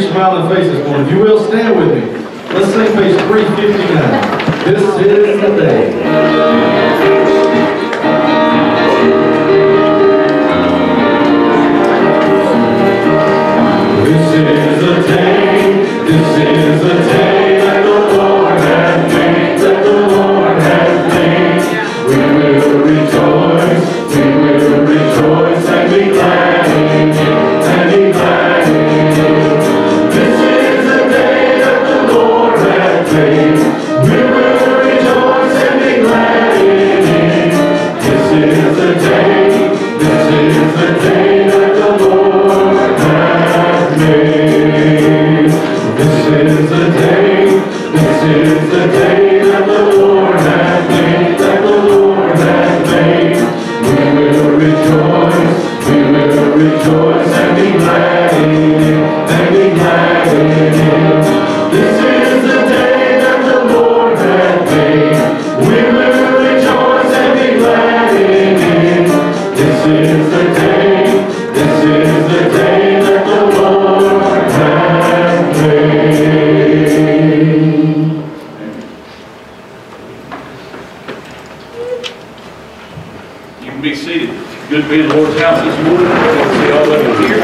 smiling face this morning. If you will, stand with me. Let's sing page 359. This is the day. This is the day, this is the day that the Lord has made, that the Lord has made. We will rejoice and be glad in it, and be glad in it. This is the day that the Lord has made. We will rejoice and be glad in it. This is the day that the Lord has made. This is the day that the Lord has made, that the Lord has made. We will rejoice and be glad in it, and be glad in it. This is the day that the Lord has made. We will rejoice and be glad in it. This is the day that the Lord has made. You can be seated. Good to be in the Lord's house this morning. Good to see all of you here.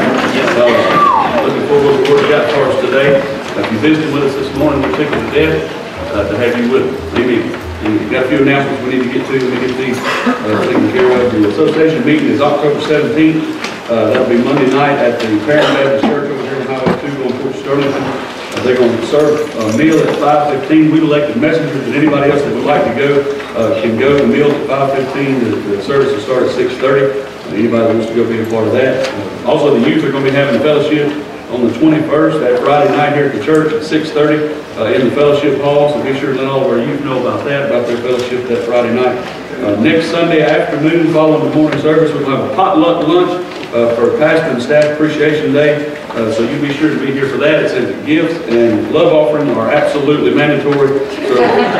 Looking forward to what the Lord got for us today. If you visited with us this morning, we're tickled to death to have you with us. Amen. And we've got a few announcements we need to get to. We get these taken care of. The association meeting is October 17th. That'll be Monday night at the Farmerville Church over here on Highway 2 on Fort Sterling. They're going to serve a meal at 5:15. We've elected messengers, and anybody else that would like to go can go. The meal at 5:15. The service will start at 6:30. Anybody that wants to go be a part of that. Also, the youth are going to be having a fellowship on the 21st, that Friday night here at the church at 6:30 in the fellowship hall. So be sure to let all of our youth know about that, about their fellowship that Friday night. Next Sunday afternoon, following the morning service, we'll have a potluck lunch for Pastor and Staff Appreciation Day. So you be sure to be here for that. It says that gifts and love offering are absolutely mandatory. So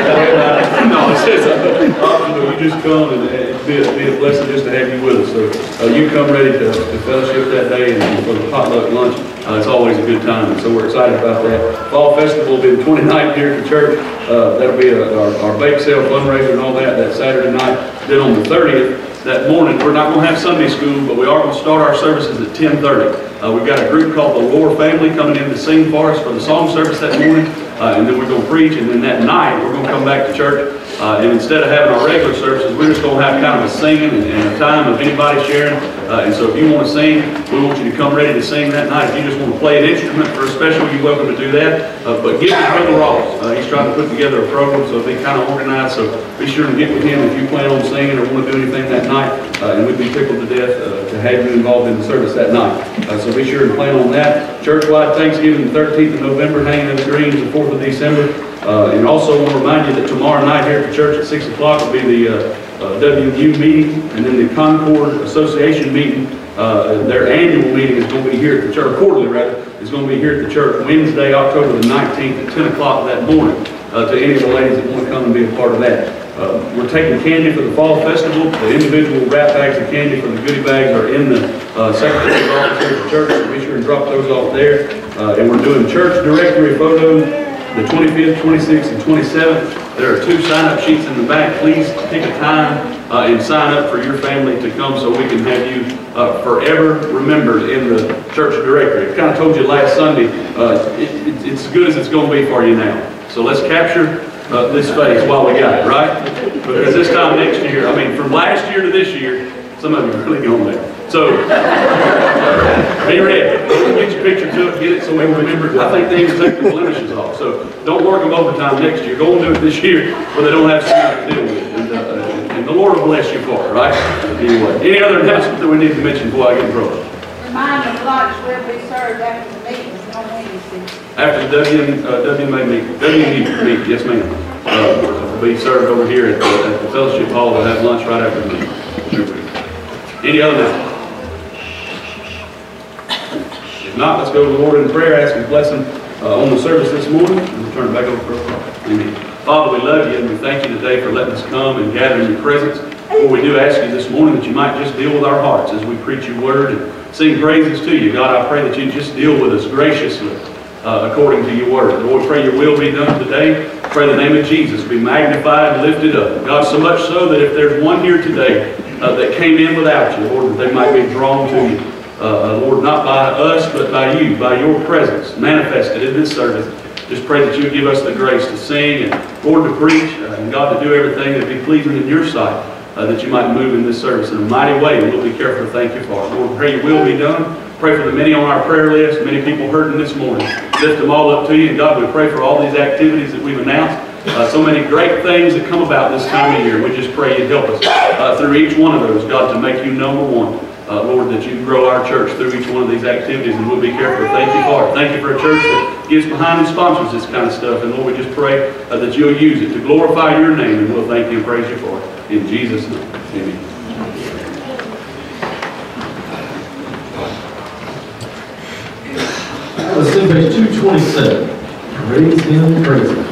no, it says optional. You just come and it'd be a blessing just to have you with us. So you come ready to fellowship that day and for the potluck lunch. It's always a good time, and so we're excited about that. Fall Festival will be the 29th here at the church. That'll be our bake sale fundraiser and all that Saturday night. Then on the 30th, that morning, we're not going to have Sunday school, but we are going to start our services at 10:30. We've got a group called the Lore Family coming in to sing for us for the song service that morning, and then we're going to preach, and then that night we're going to come back to church, and instead of having our regular services, we're just going to have kind of a singing and a time of anybody sharing, and so if you want to sing, we want you to come ready to sing that night. If you just want to play an instrument for a special, you're welcome to do that, but get with Brother Ross. He's trying to put together a program, so it'll be kind of organized, so be sure to get with him if you plan on singing or want to do anything that night, and we'd be tickled to death to have you involved in the service that night. So be sure to plan on that. Churchwide Thanksgiving, the 13th of November, hanging of the greens, the 4th of December. And also want to remind you that tomorrow night here at the church at 6 o'clock will be the WU meeting, and then the Concord Association meeting. Their annual meeting is going to be here at the church, quarterly rather, is going to be here at the church Wednesday, October the 19th at 10 o'clock that morning. To any of the ladies that want to come and be a part of that. We're taking candy for the Fall Festival. The individual wrap bags of candy for the goodie bags are in the secretary's office here at the church, so be sure and drop those off there. And we're doing church directory photos the 25th, 26th, and 27th. There are 2 sign-up sheets in the back. Please pick a time and sign up for your family to come so we can have you forever remembered in the church directory. I kind of told you last Sunday, it's as good as it's going to be for you now. So let's capture this space while we got it, right? Because this time next year, I mean, from last year to this year, some of you are really going there. So, be ready. Get your picture to it, get it so we remember. I think they even take the blemishes off. So, don't work them overtime next year. Go and do it this year where they don't have something to deal with. And the Lord will bless you for it, right? Anyway, any other announcements that we need to mention before I get in trouble? Remind them lunch will be served after the meetings on Wednesday. After the WMA meeting, yes ma'am. Will be served over here at the fellowship hall. We'll have lunch right after the meeting. Any other announcements? If not, let's go to the Lord in prayer, ask His blessing on the service this morning, and we'll turn it back over for a call. Amen. Father, we love you, and we thank you today for letting us come and gather in your presence. Lord, we do ask you this morning that you might just deal with our hearts as we preach your word and sing praises to you. God, I pray that you just deal with us graciously. according to your word. Lord, we pray your will be done today. Pray the name of Jesus be magnified and lifted up. God, so much so that if there's one here today that came in without you, Lord, that they might be drawn to you. Lord, not by us, but by you, by your presence manifested in this service. Just pray that you would give us the grace to sing and, Lord, to preach, and God, to do everything that be pleasing in your sight, that you might move in this service in a mighty way, and we'll be careful to thank you for it. Lord, pray your will be done. Pray for the many on our prayer list, many people hurting this morning. Lift them all up to you, and God, we pray for all these activities that we've announced. So many great things that come about this time of year. We just pray you'd help us through each one of those, God, to make you number one. Lord, that you grow our church through each one of these activities, and we'll be careful to thank you for it. Thank you for a church that gives behind and sponsors this kind of stuff. And Lord, we just pray that you'll use it to glorify your name, and we'll thank you and praise you for it. In Jesus' name, amen. Let's sing page 227. Praise him, praise him.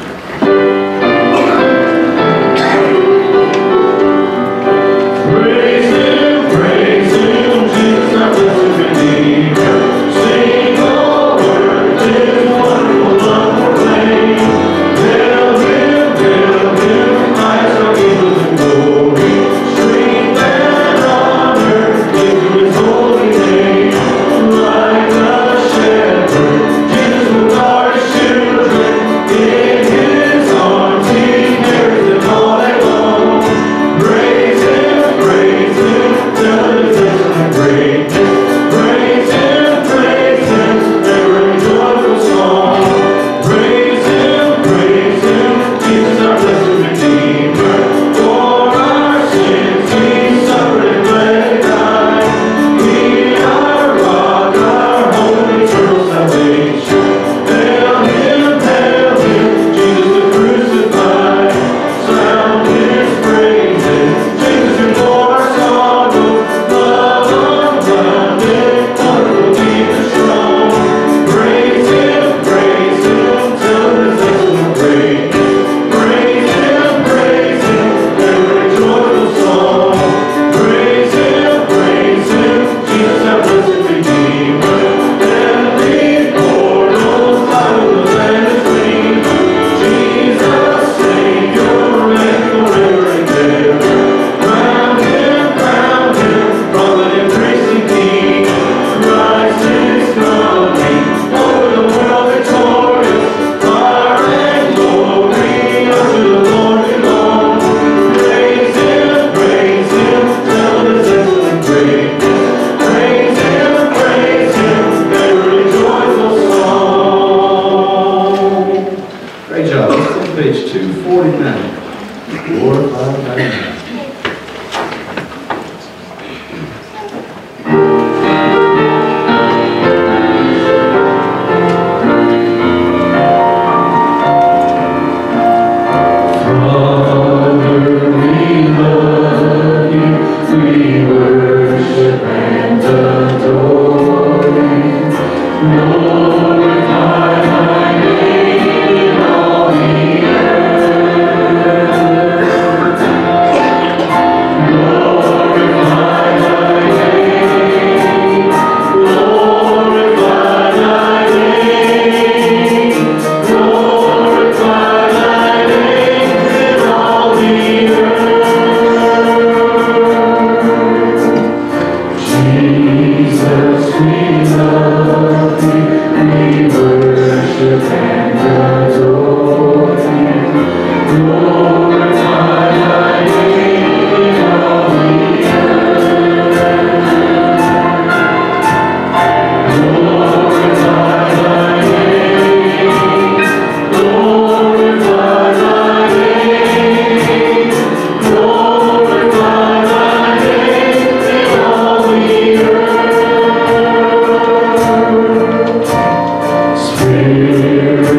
Spirit.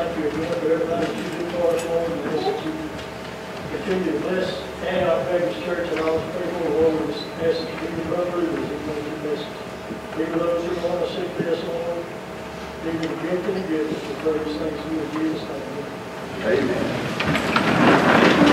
thank you again for everything that you do for us, Lord, and this that you continue to bless Antioch Baptist Church and all its people, Lord, with this message to be run through this, your message. Be with those who want to seek this, Lord. Be with the gift and the gifts to pray these things in Jesus' name. Amen.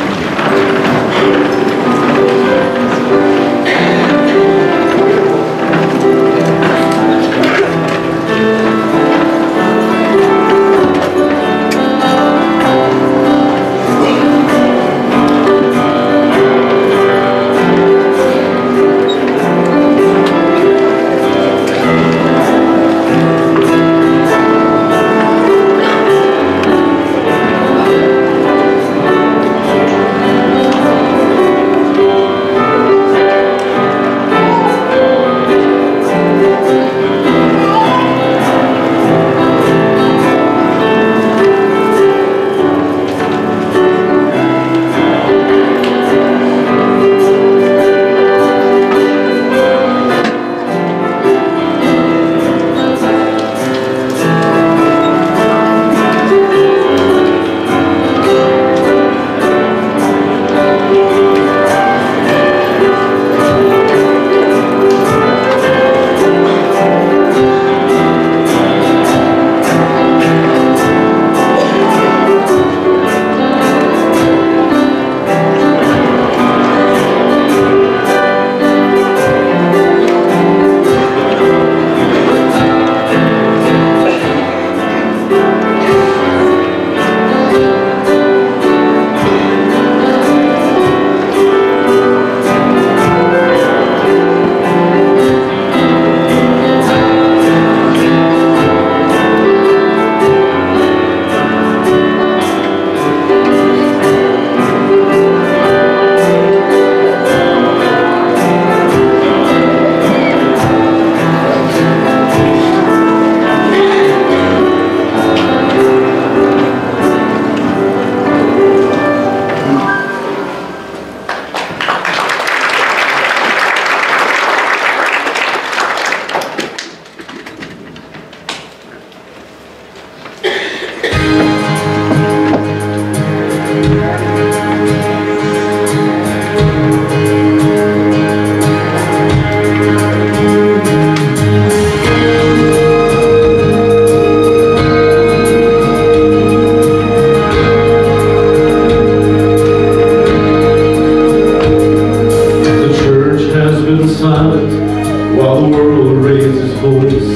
While the world raised its voice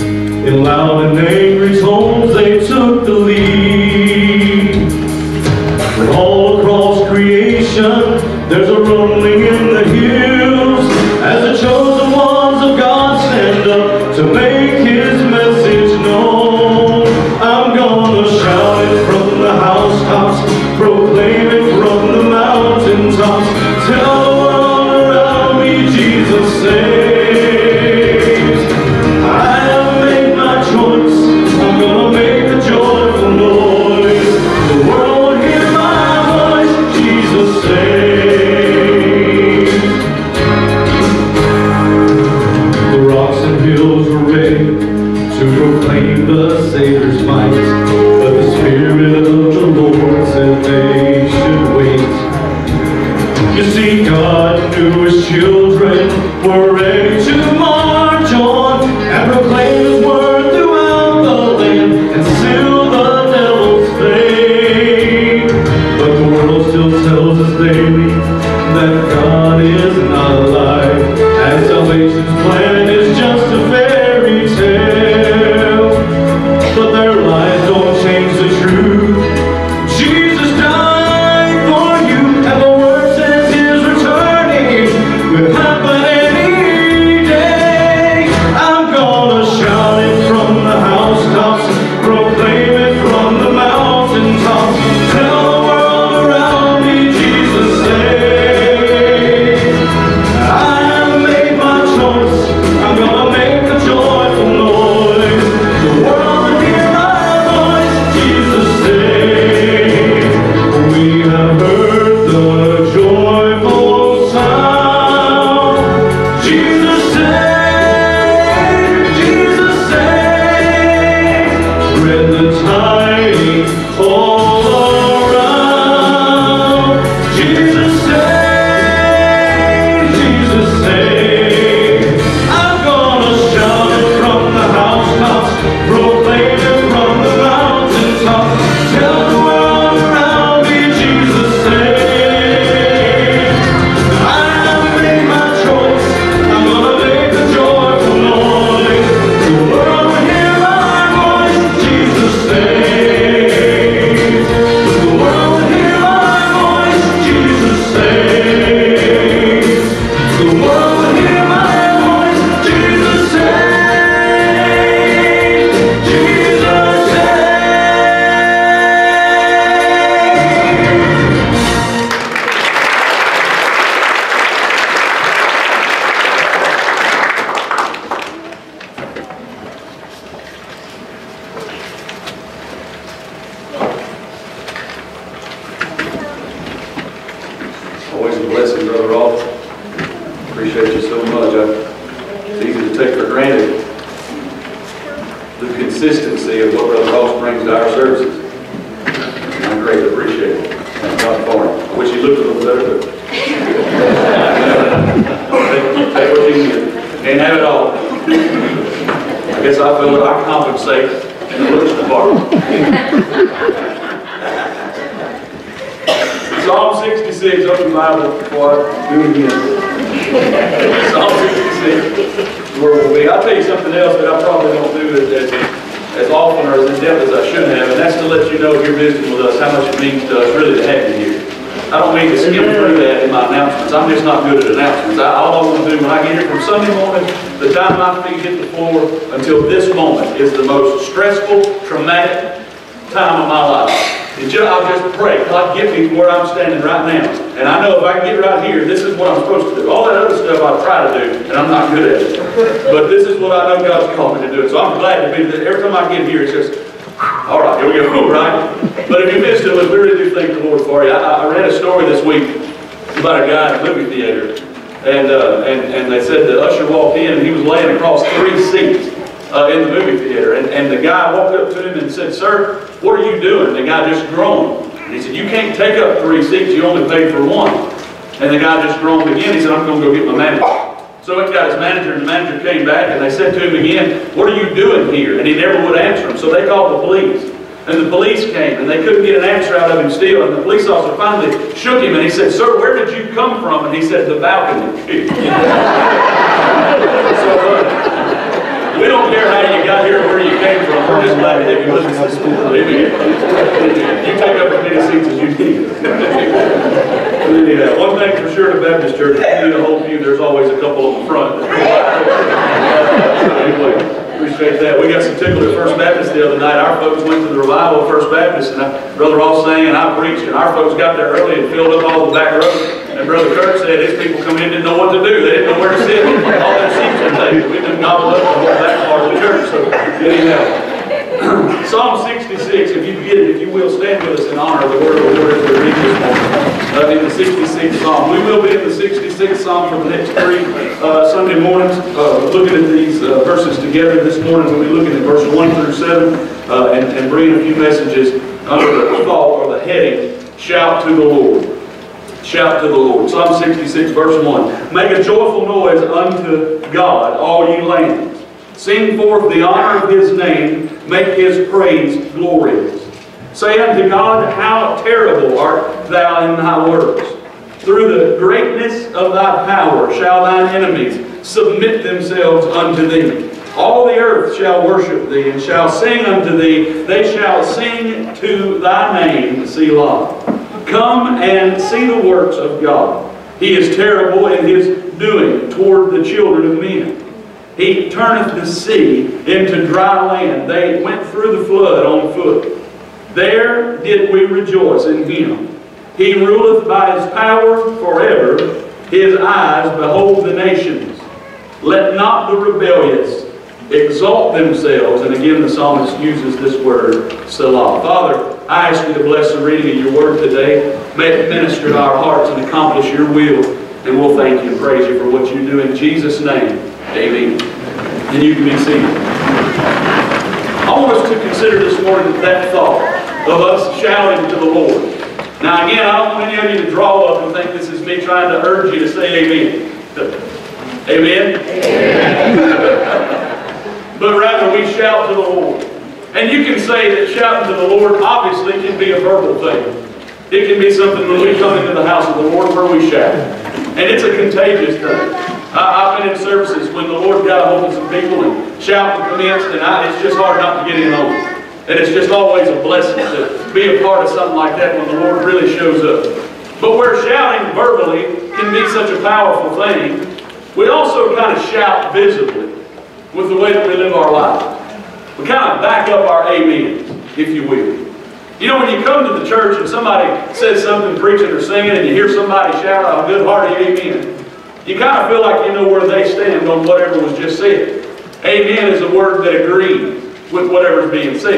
in loud and angry tones, they took the lead. But all across creation, there's a rumbling in the hills as the chosen ones of God stand up to make His message known. I'm gonna shout it from the housetops, proclaim it from the mountaintops, tell the world around me Jesus saves. The Savior's might, but the Spirit of the Lord said they should wait. You see, God knew His children were ready to march on and proclaim His word throughout the land and seal the devil's fate. But the world still tells us daily that God is not alive, and salvation's plan is just a fairy tale. But their lies don't change the truth. Jesus died for you, and the word says His returning will happen any day. I'm gonna shout it from the housetops, proclaim it from the mountaintops, tell the world around me Jesus saves. blessing, Brother Rolf. Appreciate you so much. It's easy to take for granted the consistency of what Brother Rolf brings to our services. I greatly appreciate it. Thank God for him. I wish he looked a little better, but take what you get. Can't have it all. I guess I feel that I compensate in the looks department. Psalm 66, open the Bible before I do it again. Psalm 66, where we'll be. I'll tell you something else that I probably don't do as often or as in depth as I should have, and that's to let you know if you're visiting with us how much it means to us really to have you here. I don't mean to skim through that in my announcements. I'm just not good at announcements. All I want to do when I get here from Sunday morning, the time my feet hit the floor until this moment is the most stressful, traumatic time of my life. I'll just pray, God, get me to where I'm standing right now. And I know if I can get right here, this is what I'm supposed to do. All that other stuff I try to do, and I'm not good at it. But this is what I know God's called me to do. So I'm glad to be there. Every time I get here, it's just, all right, here we go, right? But if you missed it, we really do thank the Lord for you. I read a story this week about a guy at a movie theater. And they said the usher walked in, and he was laying across 3 seats in the movie theater. And the guy walked up to him and said, "Sir, what are you doing?" The guy just groaned. And he said, "You can't take up 3 seats. You only paid for 1. And the guy just groaned again. He said, "I'm going to go get my manager." So he got his manager, and the manager came back, and they said to him again, "What are you doing here?" And he never would answer them. So they called the police. And the police came, and they couldn't get an answer out of him still. And the police officer finally shook him, and he said, "Sir, where did you come from?" And he said, "The balcony." So we don't care how you got here or where you came from. We're just glad to have you with us this morning. Amen. You take up as many seats as you need. Anyhow, one thing for sure, the Baptist church, if you need a whole pew, there's always a couple on the front. So anyway, appreciate that. We got some tickle at First Baptist the other night. Our folks went to the revival at First Baptist, and Brother Ross sang and I preached, and our folks got there early and filled up all the back rows. And Brother Kirk said his people come in, didn't know what to do. They didn't know where to sit. All their seats were taken. We've been gobbled up the whole back part of the church. So anyhow, Psalm 66, if you get it, if you will, stand with us in honor of the word of the Lord as we read this morning. In the 66th Psalm. We will be in the 66th Psalm for the next 3 Sunday mornings, looking at these verses together. This morning we'll be looking at verse 1 through 7 and bringing a few messages under the thought or the heading, Shout to the Lord. Shout to the Lord. Psalm 66, verse 1. Make a joyful noise unto God, all ye lands. Sing forth the honor of His name. Make His praise glorious. Say unto God, how terrible art thou in thy works. Through the greatness of thy power shall thine enemies submit themselves unto thee. All the earth shall worship thee, and shall sing unto thee. They shall sing to thy name, Selah. Come and see the works of God. He is terrible in His doing toward the children of men. He turneth the sea into dry land. They went through the flood on foot. There did we rejoice in Him. He ruleth by His power forever. His eyes behold the nations. Let not the rebellious exalt themselves. And again the psalmist uses this word, Selah. Father, I ask you to bless the reading of your word today. May it minister to our hearts and accomplish your will. And we'll thank you and praise you for what you do in Jesus' name. Amen. And you can be seated. I want us to consider this morning that thought of us shouting to the Lord. Now again, I don't want any of you to draw up and think this is me trying to urge you to say amen. Amen? Amen. But rather we shout to the Lord. And you can say that shouting to the Lord obviously can be a verbal thing. It can be something when we come into the house of the Lord where we shout. And it's a contagious thing. I've been in services when the Lord got a hold of some people and shouting commenced, and it's just hard not to get in on it. And it's just always a blessing to be a part of something like that when the Lord really shows up. But where shouting verbally can be such a powerful thing, we also kind of shout visibly with the way that we live our lives. We kind of back up our amens, if you will. You know, when you come to the church and somebody says something preaching or singing and you hear somebody shout out a good-hearted amen, you kind of feel like you know where they stand on whatever was just said. Amen is a word that agrees with whatever's being said.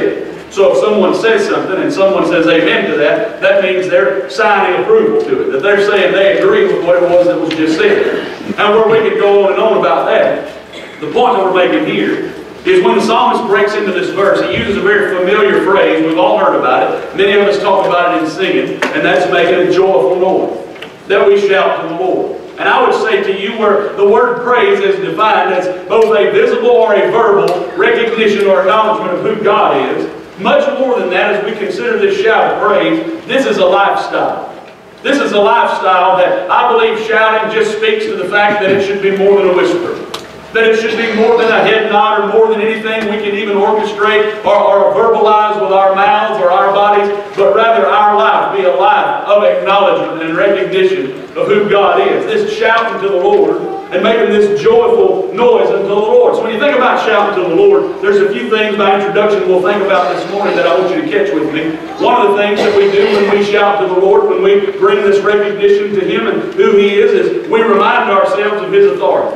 So if someone says something and someone says amen to that, that means they're signing approval to it, that they're saying they agree with what it was that was just said. And where we could go on and on about that, the point that we're making here is when the psalmist breaks into this verse, he uses a very familiar phrase. We've all heard about it. Many of us talk about it in singing, and that's making a joyful noise, that we shout to the Lord. And I would say to you, where the word praise is defined as both a visible or a verbal recognition or acknowledgement of who God is, much more than that, as we consider this shout of praise, this is a lifestyle. This is a lifestyle that I believe shouting just speaks to the fact that it should be more than a whisper. That it should be more than a head nod or more than anything we can even orchestrate or verbalize with our mouths or our bodies, but rather our life be a life of acknowledgement and recognition of who God is. This shouting to the Lord and making this joyful noise unto the Lord. So when you think about shouting to the Lord, there's a few things by introduction we'll think about this morning that I want you to catch with me. One of the things that we do when we shout to the Lord, when we bring this recognition to Him and who He is we remind ourselves of His authority.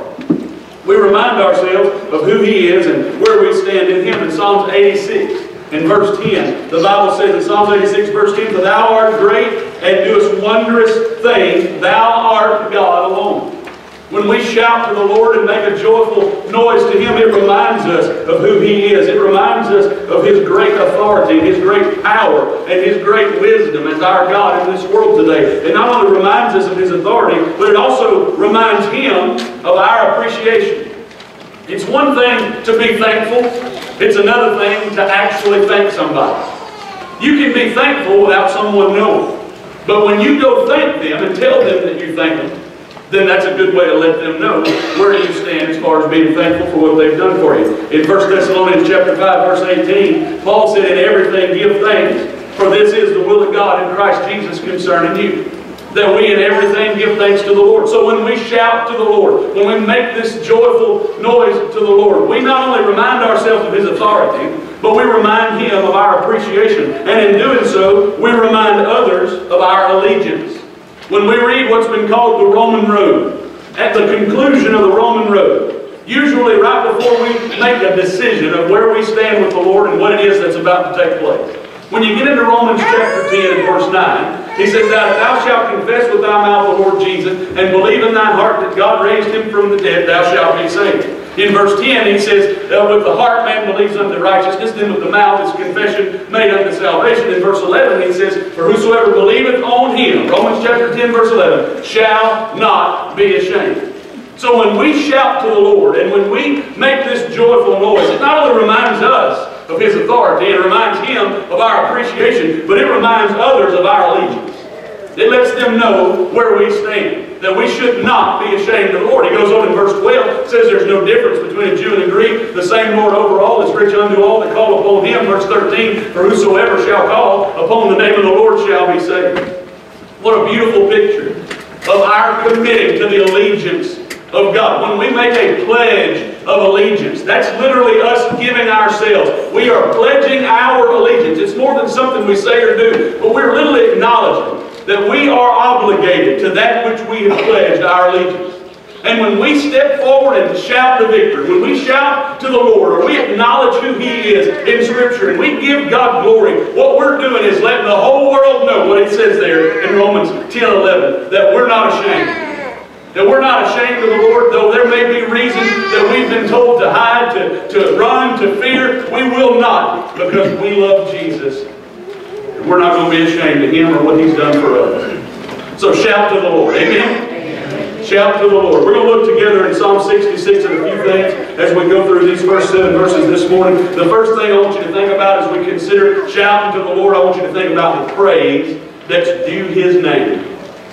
We remind ourselves of who He is and where we stand in Him. In Psalms 86, in verse 10, the Bible says in Psalms 86, verse 10, "For Thou art great and doest wondrous things, Thou art God alone." When we shout to the Lord and make a joyful noise to Him, it reminds us of who He is. It reminds us of His great authority, His great power, and His great wisdom as our God in this world today. It not only reminds us of His authority, but it also reminds Him of our appreciation. It's one thing to be thankful. It's another thing to actually thank somebody. You can be thankful without someone knowing. But when you go thank them and tell them that you thank them, then that's a good way to let them know where you stand as far as being thankful for what they've done for you. In 1 Thessalonians chapter 5, verse 18, Paul said, "In everything give thanks, for this is the will of God in Christ Jesus concerning you." That we in everything give thanks to the Lord. So when we shout to the Lord, when we make this joyful noise to the Lord, we not only remind ourselves of His authority, but we remind Him of our appreciation. And in doing so, we remind others of our allegiance. When we read what's been called the Roman road, at the conclusion of the Roman road, usually right before we make a decision of where we stand with the Lord and what it is that's about to take place. When you get into Romans chapter 10 and verse 9, he says that thou shalt confess with thy mouth the Lord Jesus and believe in thine heart that God raised Him from the dead, thou shalt be saved. In verse 10 he says, with the heart man believes unto righteousness, then with the mouth is confession made unto salvation. In verse 11 he says, for whosoever believeth on Him, Romans chapter 10 verse 11, shall not be ashamed. So when we shout to the Lord and when we make this joyful noise, it not only reminds us of His authority, it reminds Him of our appreciation, but it reminds others of our allegiance. It lets them know where we stand, that we should not be ashamed of the Lord. He goes on in verse 12, says there's no difference between a Jew and a Greek. The same Lord over all is rich unto all that call upon Him. Verse 13, for whosoever shall call upon the name of the Lord shall be saved. What a beautiful picture of our committing to the allegiance of God. When we make a pledge of allegiance, that's literally us giving ourselves. We are pledging our allegiance. It's more than something we say or do, but we're literally acknowledging that we are obligated to that which we have pledged our allegiance. And when we step forward and shout the victory, when we shout to the Lord, or we acknowledge who He is in Scripture, and we give God glory, what we're doing is letting the whole world know what it says there in Romans 10:11, that we're not ashamed. That we're not ashamed of the Lord, though there may be reasons that we've been told to hide, to run, to fear. We will not, because we love Jesus. And we're not going to be ashamed of Him or what He's done for us. So shout to the Lord. Amen? Amen. Shout to the Lord. We're going to look together in Psalm 66 at a few things as we go through these first 7 verses this morning. The first thing I want you to think about as we consider shouting to the Lord, I want you to think about the praise that's due His name.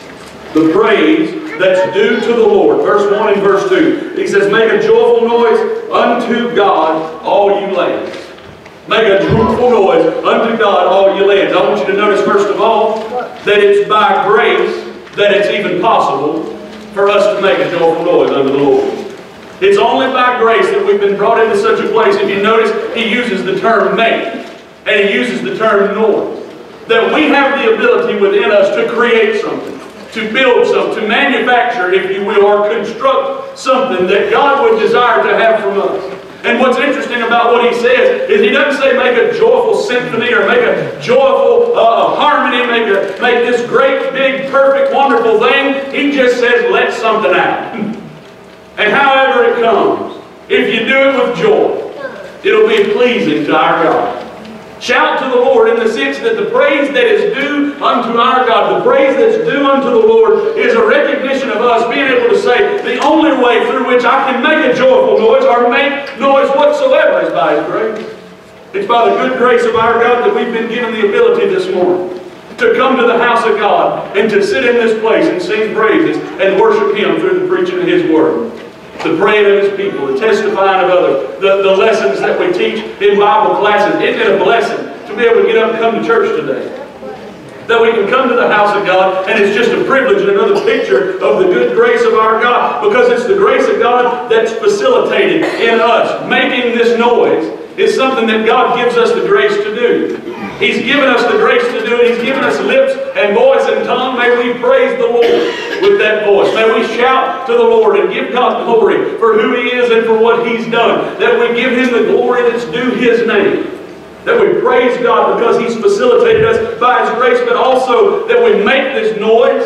The praise that's due to the Lord. Verse 1 and verse 2. He says, make a joyful noise unto God, all you lands. Make a joyful noise unto God, all you lands. I want you to notice, first of all, that it's by grace that it's even possible for us to make a joyful noise unto the Lord. It's only by grace that we've been brought into such a place. If you notice, he uses the term make, and he uses the term noise. That we have the ability within us to create something, to build something, to manufacture, if you will, or construct something that God would desire to have from us. And what's interesting about what he says is he doesn't say make a joyful symphony or make a joyful harmony, make this great, big, perfect, wonderful thing. He just says let something out. And however it comes, if you do it with joy, it'll be pleasing to our God. Shout to the Lord in the sense that the praise that is due unto our God, the praise that's due unto the Lord is a recognition of us being able to say the only way through which I can make a joyful noise or make noise whatsoever is by His grace. It's by the good grace of our God that we've been given the ability this morning to come to the house of God and to sit in this place and sing praises and worship Him through the preaching of His Word. The praying of His people, the testifying of others, the lessons that we teach in Bible classes. Isn't it a blessing to be able to get up and come to church today? That we can come to the house of God, and it's just a privilege and another picture of the good grace of our God, because it's the grace of God that's facilitated in us. Making this noise is something that God gives us the grace to do. He's given us the grace to do it. He's given us lips and voice and tongue. May we praise the Lord with that voice. May we shout to the Lord and give God glory for who He is and for what He's done. That we give Him the glory that's due His name. That we praise God because He's facilitated us by His grace, but also that we make this noise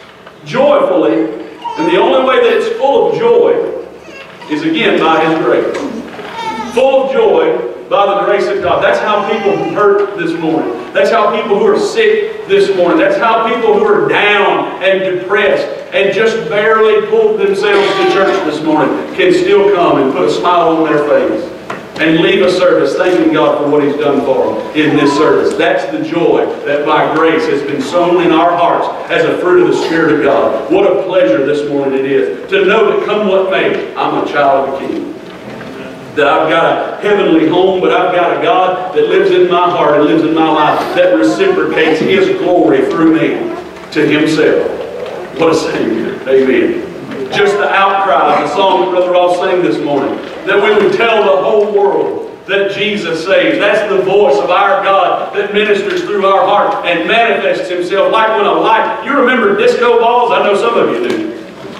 joyfully. And the only way that it's full of joy is again by His grace. Full of joy by the grace of God. That's how people who hurt this morning. That's how people who are sick this morning. That's how people who are down and depressed and just barely pulled themselves to church this morning can still come and put a smile on their face and leave a service thanking God for what He's done for them in this service. That's the joy that by grace has been sown in our hearts as a fruit of the Spirit of God. What a pleasure this morning it is to know that come what may, I'm a child of the King. That I've got a heavenly home, but I've got a God that lives in my heart and lives in my life that reciprocates His glory through me to Himself. What a Savior. Amen. Just the outcry of the song that Brother Ross sang this morning, that we would tell the whole world that Jesus saves. That's the voice of our God that ministers through our heart and manifests Himself like when a light. You remember disco balls? I know some of you do.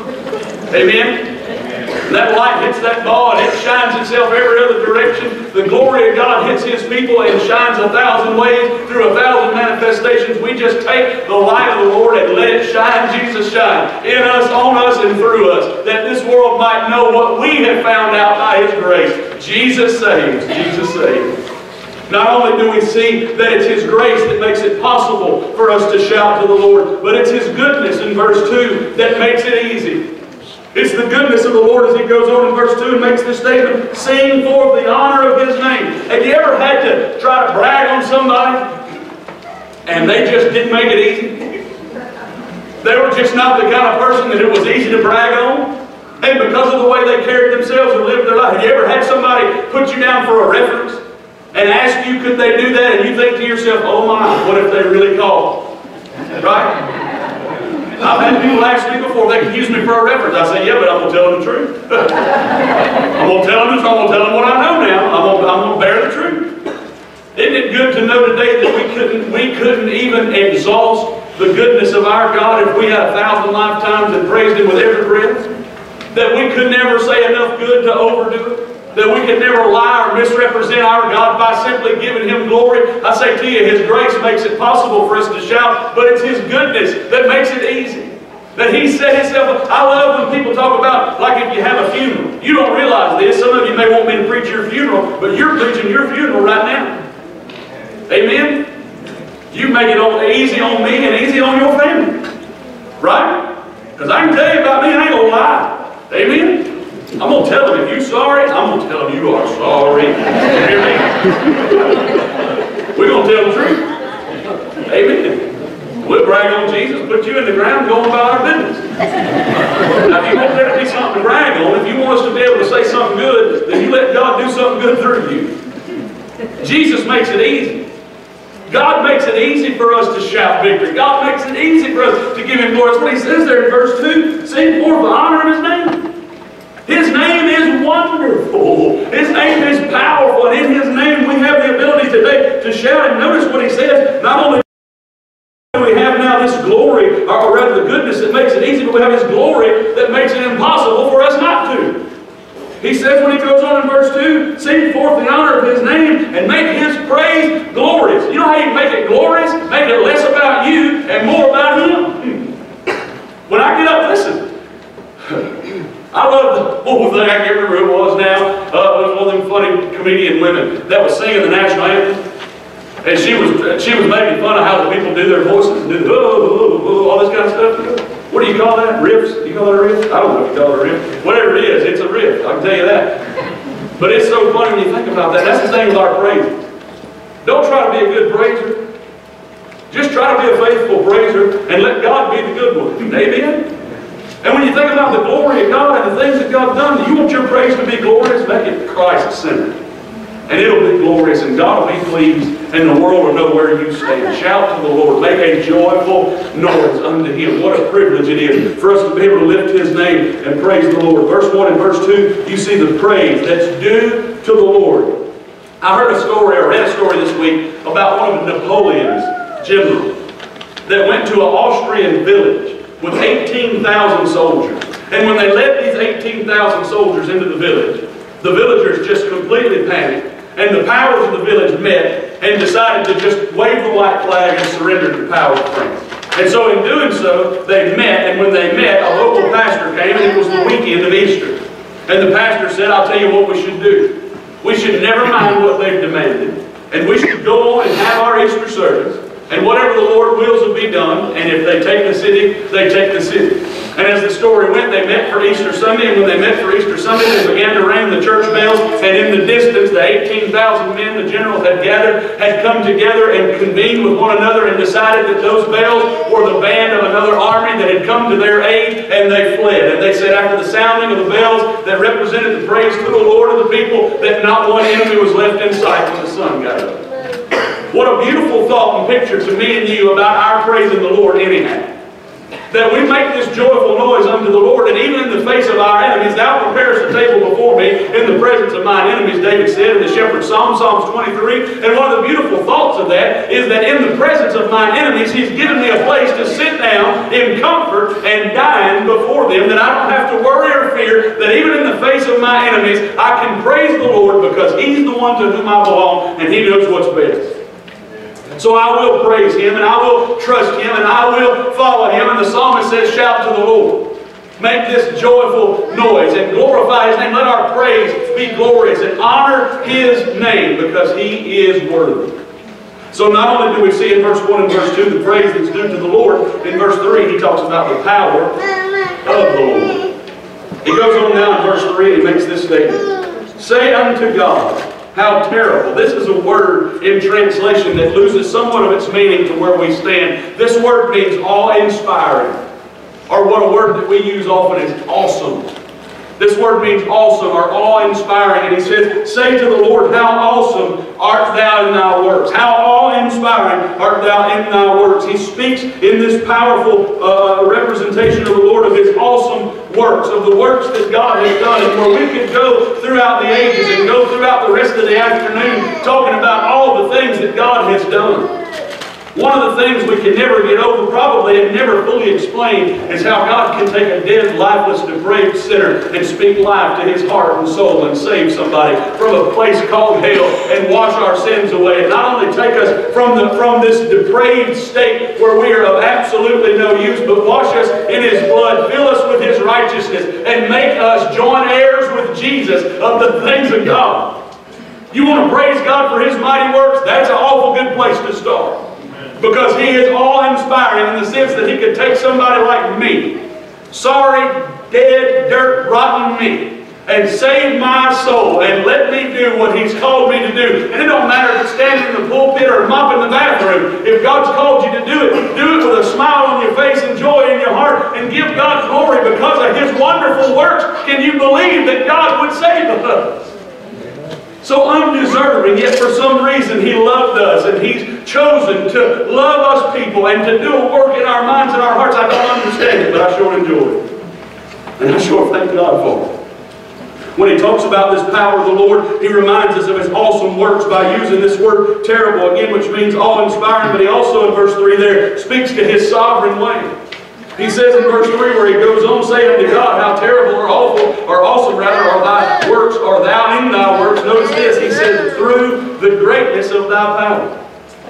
Amen? And that light hits that ball and it shines itself every other direction. The glory of God hits His people and shines 1,000 ways through 1,000 manifestations. We just take the light of the Lord and let it shine. Jesus shine in us, on us, and through us, that this world might know what we have found out by His grace. Jesus saves. Jesus saves. Not only do we see that it's His grace that makes it possible for us to shout to the Lord, but it's His goodness in verse 2 that makes it easy. It's the goodness of the Lord as He goes on in verse 2 and makes this statement, sing forth the honor of His name. Have you ever had to try to brag on somebody and they just didn't make it easy? They were just not the kind of person that it was easy to brag on. And because of the way they carried themselves and lived their life, have you ever had somebody put you down for a reference and ask you could they do that, and you think to yourself, oh my, what if they really called? Right? I've had people ask me before they can use me for a reference. I say, yeah, but I'm going to tell them the truth. I'm going to tell them what I know now. I'm going to bear the truth. Isn't it good to know today that we couldn't even exhaust the goodness of our God if we had 1,000 lifetimes and praised Him with every breath? That we could never say enough good to overdo it? That we could never lie or misrepresent our God by simply giving Him glory? I say to you, His grace makes it possible for us to shout, but it's His goodness that makes it easy. That He set Himself. I love when people talk about, like if you have a funeral. You don't realize this. Some of you may want me to preach your funeral, but you're preaching your funeral right now. Amen? You make it easy on me and easy on your family. Right? Because I can tell you about me, I ain't going to lie. Amen? I'm going to tell them if you're sorry, I'm going to tell them you are sorry. You hear me? We're going to tell the truth. Amen. We'll brag on Jesus, put you in the ground, go on about our business. Now, if you want there to be something to brag on, if you want us to be able to say something good, then you let God do something good through you. Jesus makes it easy. God makes it easy for us to shout victory. God makes it easy for us to give Him glory. That's what He says there in verse 2. Sing forth the honor of His name. His name is wonderful. His name is powerful. And in His name we have the ability today to shout. And notice what He says. Not only do we have now this glory, or rather the goodness that makes it easy, but we have His glory that makes it impossible for us not to. He says when he goes on in verse 2, sing forth the honor of his name and make his praise glorious. You know how you make it glorious? Make it less about you and more about him. When I get up, listen. I love the whole thing. I can't remember who it was now. It was one of them funny comedian women that was singing the national anthem. And she was making fun of how the people do their voices and do all this kind of stuff. What do you call that? Riffs? Do you call it a riff? I don't know if you call it a riff. Whatever it is, it's a riff. I can tell you that. But it's so funny when you think about that. That's the thing with our praising. Don't try to be a good praiser. Just try to be a faithful praiser and let God be the good one. Amen? And when you think about the glory of God and the things that God's done, you want your praise to be glorious, make it Christ-centered. And it'll be glorious, and God will be pleased, and the world will know where you stand. Shout to the Lord. Make a joyful noise unto Him. What a privilege it is for us to be able to lift His name and praise the Lord. Verse 1 and verse 2, you see the praise that's due to the Lord. I heard a story, or read a story this week about one of Napoleon's generals that went to an Austrian village with 18,000 soldiers. And when they led these 18,000 soldiers into the villagers just completely panicked. And the powers of the village met and decided to just wave the white flag and surrender to the power of France. And so in doing so, they met, and when they met, a local pastor came, and it was the weekend of Easter. And the pastor said, I'll tell you what we should do. We should never mind what they've demanded, and we should go on and have our Easter service. And whatever the Lord wills will be done. And if they take the city, they take the city. And as the story went, they met for Easter Sunday. And when they met for Easter Sunday, they began to ring the church bells. And in the distance, the 18,000 men the general had gathered had come together and convened with one another and decided that those bells were the band of another army that had come to their aid. And they fled. And they said after the sounding of the bells that represented the praise to the Lord of the people, that not one enemy was left in sight when the sun got up. What a beautiful thought and picture to me and you about our praising the Lord anyhow. That we make this joyful noise unto the Lord, and even in the face of our enemies, thou preparest a table before me in the presence of mine enemies, David said in the shepherd's psalm, Psalms 23. And one of the beautiful thoughts of that is that in the presence of mine enemies, He's given me a place to sit down in comfort and dine before them, that I don't have to worry or fear, that even in the face of my enemies, I can praise the Lord because He's the one to whom I belong, and He knows what's best. So I will praise Him, and I will trust Him, and I will follow Him. And the psalmist says, shout to the Lord. Make this joyful noise and glorify His name. Let our praise be glorious and honor His name because He is worthy. So not only do we see in verse 1 and verse 2 the praise that's due to the Lord, in verse 3 he talks about the power of the Lord. He goes on now in verse 3 and he makes this statement. Say unto God, how terrible. This is a word in translation that loses somewhat of its meaning to where we stand. This word means awe-inspiring, or what a word that we use often is awesome. This word means awesome or awe-inspiring. And he says, say to the Lord, how awesome art thou in thy works. How awe-inspiring art thou in thy works. He speaks in this powerful representation of the Lord of His awesome works, of the works that God has done. And where we could go throughout the ages and go throughout the rest of the afternoon talking about all the things that God has done. One of the things we can never get over, probably, and never fully explain is how God can take a dead, lifeless, depraved sinner and speak life to his heart and soul and save somebody from a place called hell and wash our sins away. And not only take us from this depraved state where we are of absolutely no use, but wash us in His blood, fill us with His righteousness, and make us joint heirs with Jesus of the things of God. You want to praise God for His mighty works? That's an awful good place to start. Because He is awe-inspiring in the sense that He could take somebody like me, sorry, dead, dirt, rotten me, and save my soul and let me do what He's called me to do. And it don't matter if it's standing in the pulpit or mopping the bathroom. If God's called you to do it with a smile on your face and joy in your heart and give God glory because of His wonderful works. Can you believe that God would save us? So undeserving, yet for some reason He loved us and He's chosen to love us people and to do a work in our minds and our hearts. I don't understand it, but I sure enjoy it. And I sure thank God for it. When He talks about this power of the Lord, He reminds us of His awesome works by using this word terrible again, which means awe-inspiring, but He also in verse 3 there speaks to His sovereign way. He says in verse 3 where he goes on saying to God, how terrible or awful or awesome rather are thy works, or thou in thy works. Notice this, he says, through the greatness of thy power.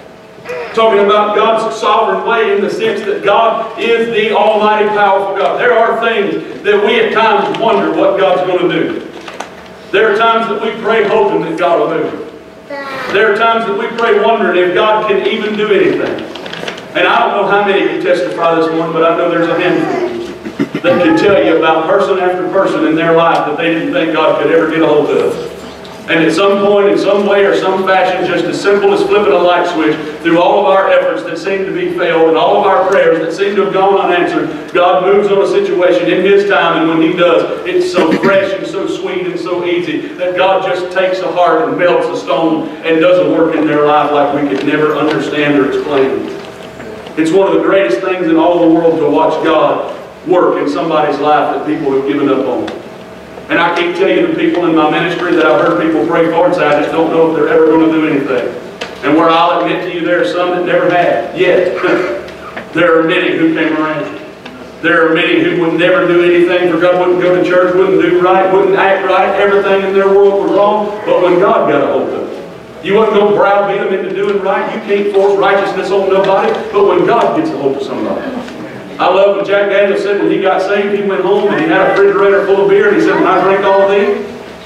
Talking about God's sovereign way in the sense that God is the almighty powerful God. There are things that we at times wonder what God's going to do. There are times that we pray hoping that God will move. There are times that we pray wondering if God can even do anything. And I don't know how many can testify this morning, but I know there's a handful that can tell you about person after person in their life that they didn't think God could ever get a hold of. And at some point, in some way or some fashion, just as simple as flipping a light switch, through all of our efforts that seem to be failed and all of our prayers that seem to have gone unanswered, God moves on a situation in His time, and when He does, it's so fresh and so sweet and so easy that God just takes a heart and melts a stone and does a work in their life like we could never understand or explain. It's one of the greatest things in all the world to watch God work in somebody's life that people have given up on. And I can't tell you the people in my ministry that I've heard people pray for and say, I just don't know if they're ever going to do anything. And where I'll admit to you, there are some that never have yet. There are many who came around. There are many who would never do anything for God, wouldn't go to church, wouldn't do right, wouldn't act right. Everything in their world was wrong. But when God got a hold of them, you wasn't going to browbeat them into doing right. You can't force righteousness on nobody. But when God gets a hold of somebody. I love when Jack Daniels said when he got saved, he went home and he had a refrigerator full of beer, and he said, when I drink all of these,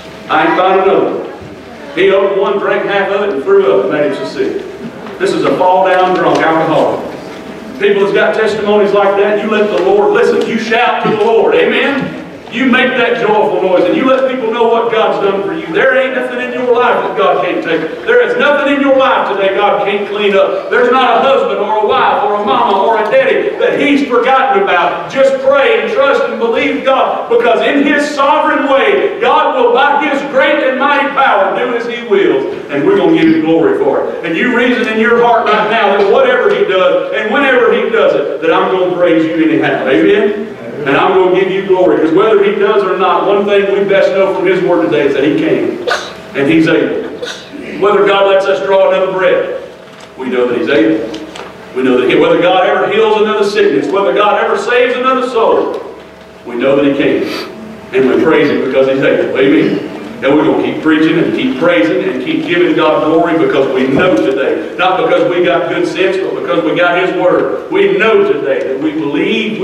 I ain't find another one. He opened one, drank half of it, and threw up and made him so sick. This is a fall down drunk alcoholic. People that's got testimonies like that, you let the Lord, listen, you shout to the Lord, amen? You make that joyful noise, and you let people know what God's done for you. There ain't nothing in your life that God can't take. There is nothing in your life today God can't clean up. There's not a husband or a wife or a mama or a daddy that He's forgotten about. Just pray and trust and believe God, because in His sovereign way, God will, by His great and mighty power, do as He wills, and we're going to give Him glory for it. And you reason in your heart right now that whatever He does and whenever He does it, that I'm going to praise you anyhow. Amen? And I'm going to give you glory. Because whether He does or not, one thing we best know from His Word today is that He can. And He's able. Whether God lets us draw another breath, we know that He's able. We know that whether God ever heals another sickness, whether God ever saves another soul, we know that He can. And we praise Him because He's able. Amen. And we're going to keep preaching and keep praising and keep giving God glory because we know today, not because we got good sense, but because we got His Word. We know today that we believe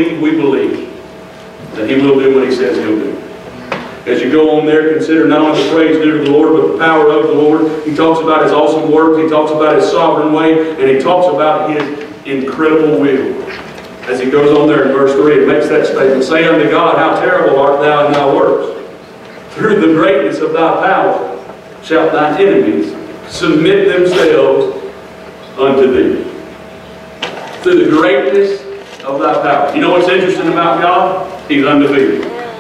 that He will do what He says He'll do. As you go on there, consider not only the praise due to the Lord, but the power of the Lord. He talks about His awesome work. He talks about His sovereign way. And He talks about His incredible will. As he goes on there in verse 3, it makes that statement, say unto God, how terrible art thou in thy works. Through the greatness of thy power shall thine enemies submit themselves unto thee. Through the greatness of thy power. You know what's interesting about God? He's undefeated.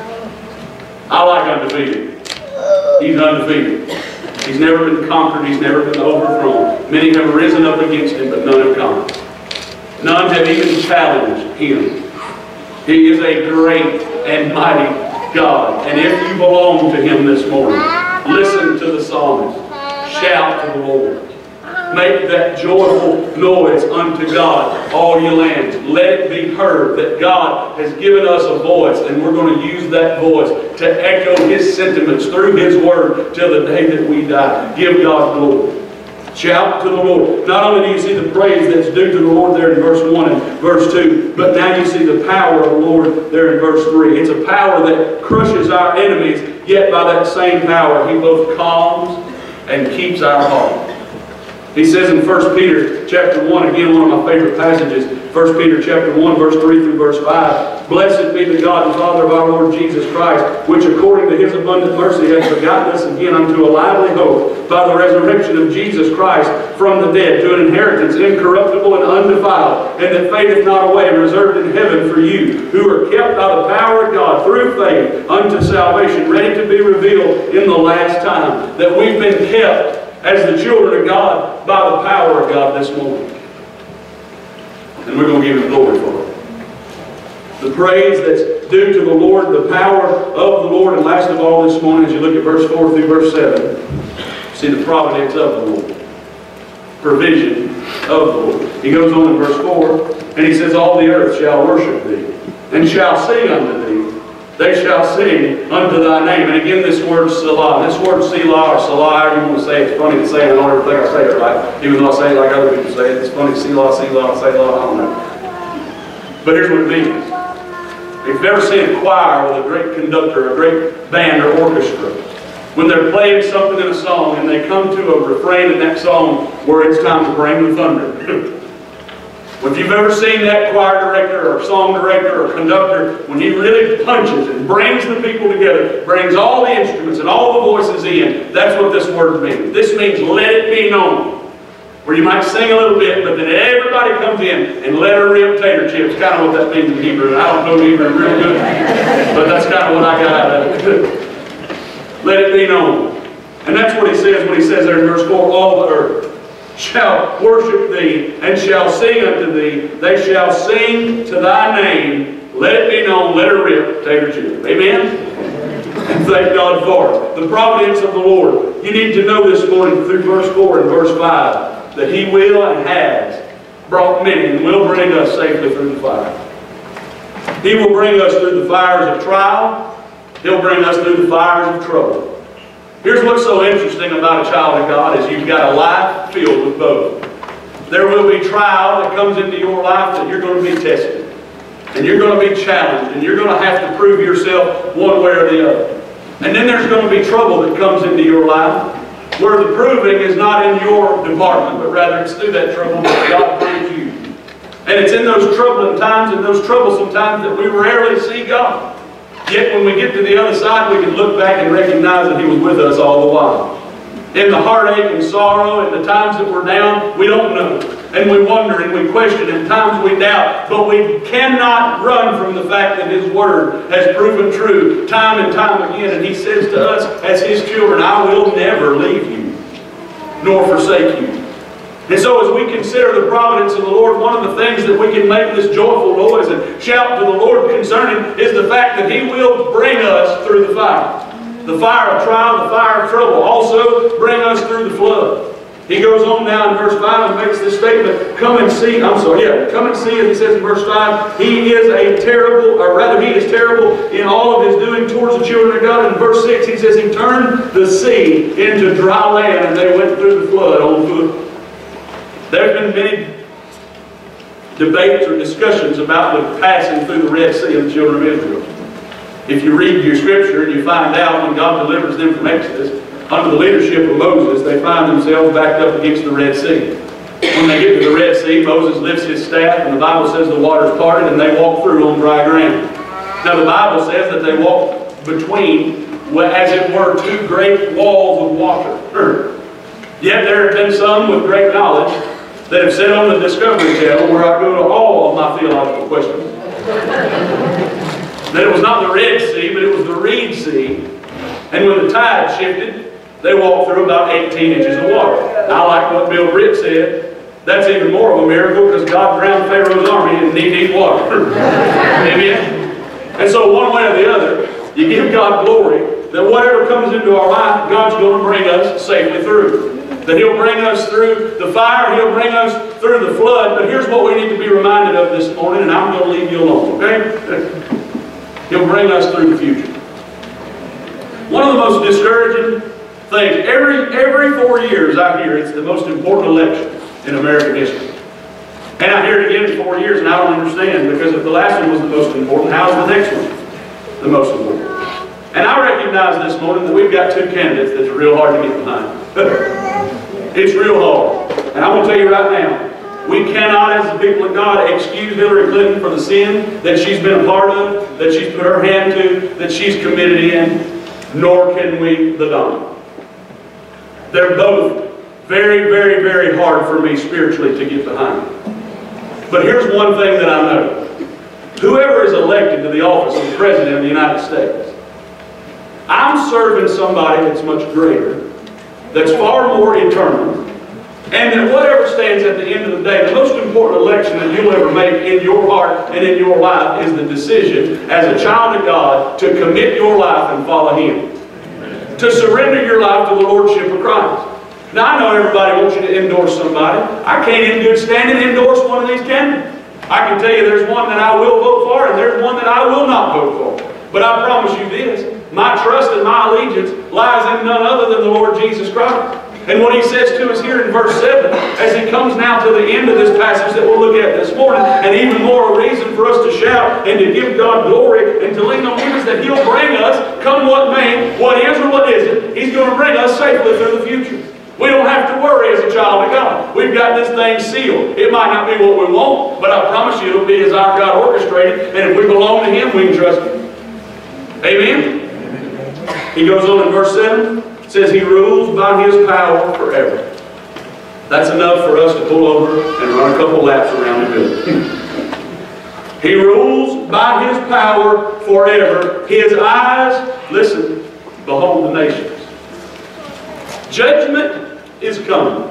I like undefeated. He's undefeated. He's never been conquered. He's never been overthrown. Many have risen up against Him, but none have conquered. None have even challenged Him. He is a great and mighty God. And if you belong to Him this morning, listen to the psalmist. Shout to the Lord. Make that joyful noise unto God, all ye lands. Let it be heard that God has given us a voice, and we're going to use that voice to echo His sentiments through His Word till the day that we die. Give God glory. Shout to the Lord. Not only do you see the praise that's due to the Lord there in verse 1 and verse 2, but now you see the power of the Lord there in verse 3. It's a power that crushes our enemies, yet by that same power He both calms and keeps our heart. He says in 1 Peter chapter 1, again one of my favorite passages, 1 Peter chapter 1, verse 3 through verse 5, blessed be the God and Father of our Lord Jesus Christ, which according to His abundant mercy hath begotten us again unto a lively hope by the resurrection of Jesus Christ from the dead, to an inheritance incorruptible and undefiled, and that fadeth not away, reserved in heaven for you, who are kept by the power of God through faith unto salvation, ready to be revealed in the last time. That we've been kept as the children of God by the power of God this morning. And we're going to give Him glory for it. The praise that's due to the Lord, the power of the Lord, and last of all this morning, as you look at verse 4 through verse 7, see the providence of the Lord. Provision of the Lord. He goes on in verse 4, and he says, all the earth shall worship thee, and shall sing unto thee. They shall sing unto thy name. And again, this word Selah. This word Selah or Salah, however you want to say it. It's funny to say it. I don't ever think I say it right. Even though I say it like other people say it. It's funny. Selah, Selah, Selah. I don't know. But here's what it means. If you've ever seen a choir with a great conductor, a great band or orchestra, when they're playing something in a song and they come to a refrain in that song where it's time to bring the thunder. If you've ever seen that choir director or song director or conductor, when he really punches and brings the people together, brings all the instruments and all the voices in, that's what this word means. This means let it be known. Where you might sing a little bit, but then everybody comes in and let her rip tater chips. Kind of what that means in Hebrew. I don't know Hebrew real good, but that's kind of what I got out of it. Let it be known. And that's what he says when he says there in verse 4, all the earth shall worship thee, and shall sing unto thee. They shall sing to thy name. Let it be known, let her rip, tater chip. Amen? And thank God for it. The providence of the Lord. You need to know this morning through verse 4 and verse 5 that He will and has brought many and will bring us safely through the fire. He will bring us through the fires of trial. He'll bring us through the fires of trouble. Here's what's so interesting about a child of God is you've got a life filled with both. There will be trial that comes into your life that you're going to be tested. And you're going to be challenged. And you're going to have to prove yourself one way or the other. And then there's going to be trouble that comes into your life where the proving is not in your department, but rather it's through that trouble that God brings you. And it's in those troubling times and those troublesome times that we rarely see God. Yet when we get to the other side, we can look back and recognize that He was with us all the while. In the heartache and sorrow and the times that we're down, we don't know. And we wonder and we question and times we doubt. But we cannot run from the fact that His Word has proven true time and time again. And He says to us as His children, I will never leave you, nor forsake you. And so as we consider the providence of the Lord, one of the things that we can make this joyful noise and shout to the Lord concerning is the fact that He will bring us through the fire. The fire of trial, the fire of trouble. Also bring us through the flood. He goes on now in verse 5 and makes this statement, come and see, come and see, as he says in verse 5, He is a terrible, or rather He is terrible in all of His doing towards the children of God. In verse 6 he says, He turned the sea into dry land and they went through the flood on foot. There have been many debates or discussions about the passing through the Red Sea of the children of Israel. If you read your scripture and you find out when God delivers them from Exodus, under the leadership of Moses, they find themselves backed up against the Red Sea. When they get to the Red Sea, Moses lifts his staff and the Bible says the waters parted and they walk through on dry ground. Now the Bible says that they walked between, as it were, two great walls of water. Yet there have been some with great knowledge that have said on the Discovery Channel, where I go to all of my theological questions, that it was not the Red Sea, but it was the Reed Sea. And when the tide shifted, they walked through about 18 inches of water. Now, I like what Bill Britt said, that's even more of a miracle because God drowned Pharaoh's army in knee-deep water. Amen? And so one way or the other, you give God glory that whatever comes into our life, God's going to bring us safely through. That He'll bring us through the fire, He'll bring us through the flood. But here's what we need to be reminded of this morning, and I'm going to leave you alone, okay? He'll bring us through the future. One of the most discouraging things, every 4 years I hear it's the most important election in American history. And I hear it again in 4 years and I don't understand, because if the last one was the most important, how's the next one the most important? And I recognize this morning that we've got two candidates that's real hard to get behind. It's real hard. And I'm going to tell you right now, we cannot, as the people of God, excuse Hillary Clinton for the sin that she's been a part of, that she's put her hand to, that she's committed in, nor can we the Donald. They're both very, very, very hard for me spiritually to get behind. But here's one thing that I know. Whoever is elected to the office of the President of the United States, I'm serving somebody that's much greater, that's far more eternal, and that whatever stands at the end of the day, the most important election that you'll ever make in your heart and in your life is the decision as a child of God to commit your life and follow Him. To surrender your life to the Lordship of Christ. Now, I know everybody wants you to endorse somebody. I can't in good standing endorse one of these candidates. I can tell you there's one that I will vote for, and there's one that I will not vote for. But I promise you this, my trust and my allegiance lies in none other than the Lord Jesus Christ. And what he says to us here in verse 7, as he comes now to the end of this passage that we'll look at this morning, and even more a reason for us to shout and to give God glory and to lean on him, is that he'll bring us, come what may, what is or what isn't, he's going to bring us safely through the future. We don't have to worry as a child of God. We've got this thing sealed. It might not be what we want, but I promise you it'll be as our God orchestrated, and if we belong to him, we can trust him. Amen? He goes on in verse 7. It says he rules by his power forever. That's enough for us to pull over and run a couple laps around the building. He rules by his power forever. His eyes, listen, behold the nations. Judgment is coming.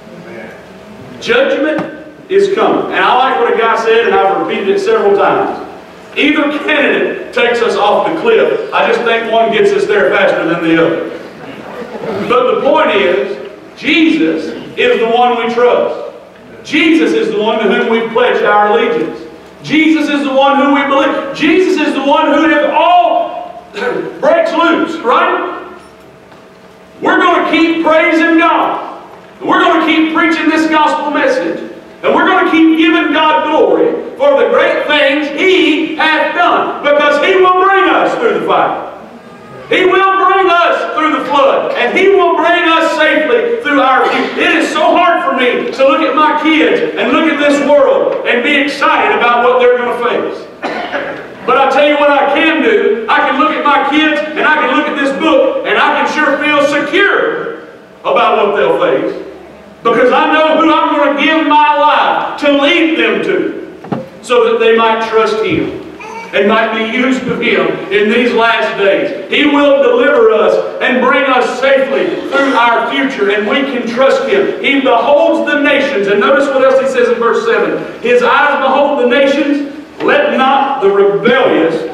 Judgment is coming. And I like what a guy said, and I've repeated it several times. Either candidate takes us off the cliff. I just think one gets us there faster than the other. But the point is, Jesus is the one we trust. Jesus is the one to whom we pledged our allegiance. Jesus is the one who we believe. Jesus is the one who, if all breaks loose, right? We're going to keep praising God. We're going to keep preaching this gospel message. And we're going to keep giving God glory for the great things he hath done. Because he will bring us through the fire. He will bring us through the flood. And he will bring us safely through our future. It is so hard for me to look at my kids and look at this world and be excited about what they're going to face. But I tell you what I can do. I can look at my kids and I can look at this book and I can sure feel secure about what they'll face. Because I know who I'm going to give my life to lead them to, so that they might trust him and might be used of him in these last days. He will deliver us and bring us safely through our future, and we can trust him. He beholds the nations. And notice what else he says in verse 7. His eyes behold the nations. Let not the rebellious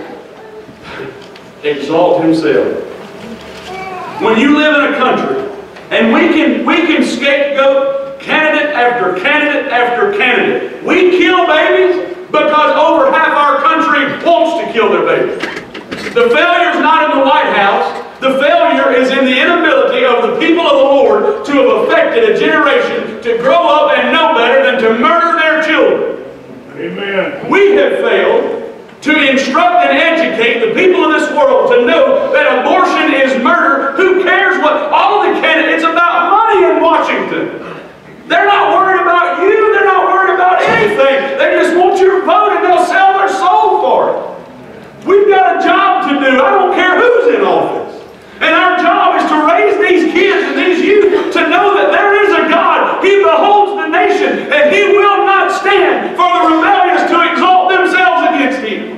exalt himself. When you live in a country, and we can scapegoat candidate after candidate after candidate. We kill babies because over half our country wants to kill their babies. The failure is not in the White House. The failure is in the inability of the people of the Lord to have affected a generation to grow up and know better than to murder their children. Amen. We have failed to instruct and educate the people of this world to know that abortion is murder. Who cares what all of the candidates? It's about money in Washington. They're not worried about you. They're not worried about anything. They just want your vote and they'll sell their soul for it. We've got a job to do. I don't care who's in office. And our job is to raise these kids and these youth to know that there is a God. He beholds the nation and he will not stand for the rebellious to exalt themselves against him.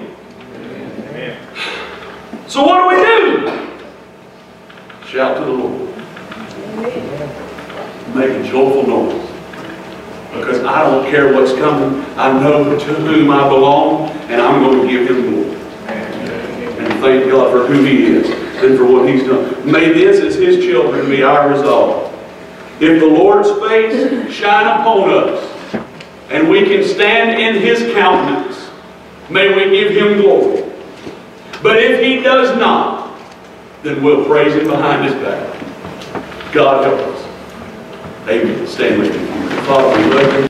So what do? Shout to the Lord. Make a joyful noise. Because I don't care what's coming. I know to whom I belong, and I'm going to give him glory. And thank God for who he is and for what he's done. May this, as his children, be our resolve. If the Lord's face shine upon us, and we can stand in his countenance, may we give him glory. But if he does not, then we'll praise him behind his back. God help us. Amen. Stand with me. Father, we love you.